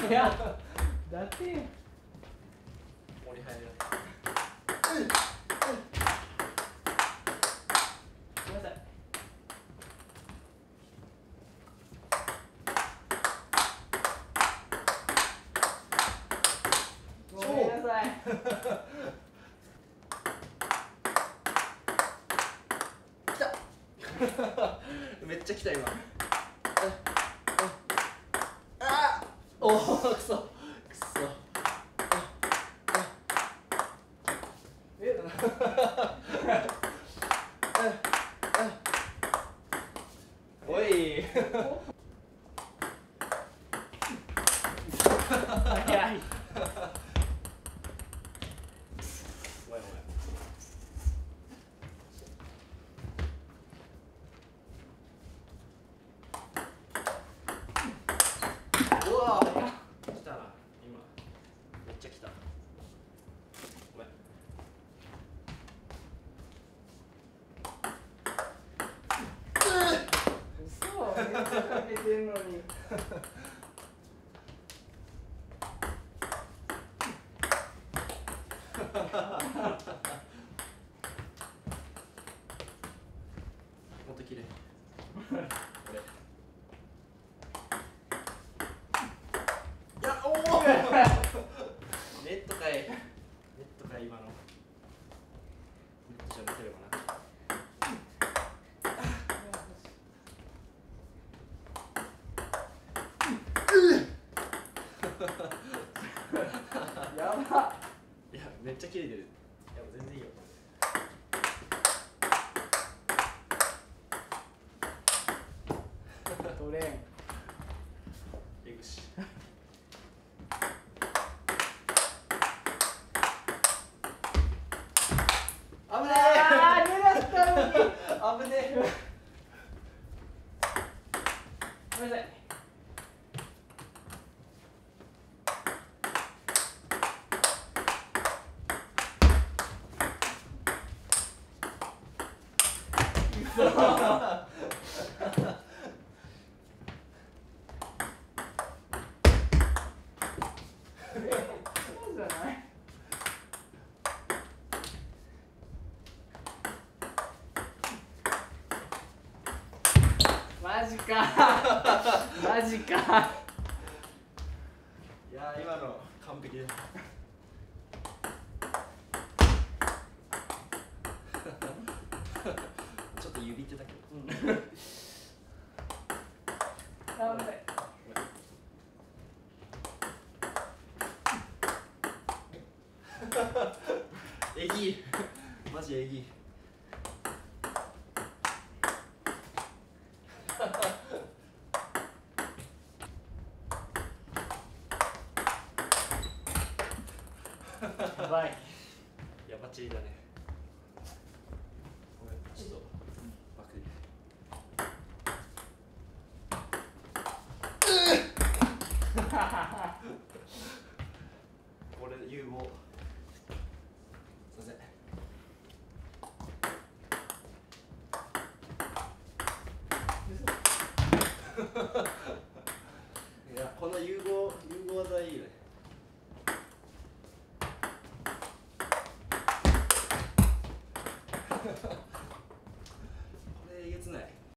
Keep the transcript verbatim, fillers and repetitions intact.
いやだって盛り入るごめんなさい。ごめんなさい。 来ためっちゃ来た今。あおおくそくそえおい早い。 ごめんごめん。うわ来たな今めっちゃ来た。ごめん。 嘘、めっちゃかけてんのに。 もっと綺麗。これ。いや、おお。ネットかい。ネットかい今の。ネットじゃ見てるかな。 やば。 いや、めっちゃ切れてる。いや、全然いいよ。 取れん。 えぐし。危ねえ。 あー、狙ったのに。 危ねえ。 ごめんなさい。嘘。そうじゃない。マジかマジか。 いや、今の完璧です。ちょっと指ってたけど。 頑張れ。 えぎマジえぎやばい。 やばっちりだね。ごめん、ちょっとバックで。これ融合。すいません。いや、この融合融合技いいよね。